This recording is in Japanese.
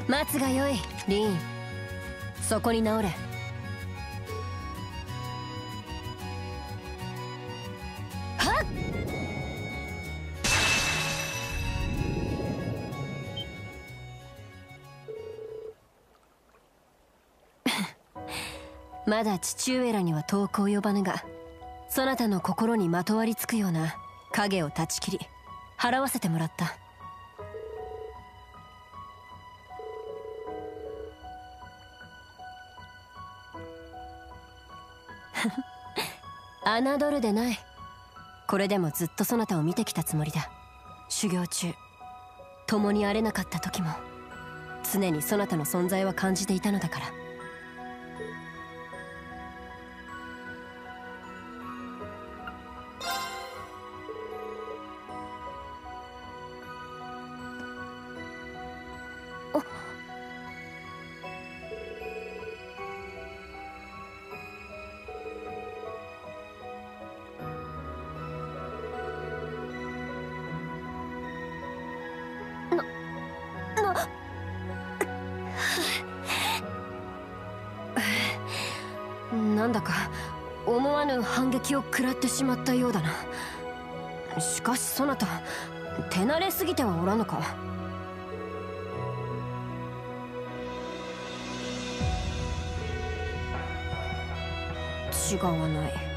待つがよい、リーン。そこに直れ。はっまだ父上らには遠く及ばぬが、そなたの心にまとわりつくような影を断ち切り払わせてもらった。侮るでない。これでもずっとそなたを見てきたつもりだ。修行中共に会れなかった時も常にそなたの存在は感じていたのだから。なんだか思わぬ反撃を食らってしまったようだな。しかしそなた手慣れすぎてはおらぬか。違わない。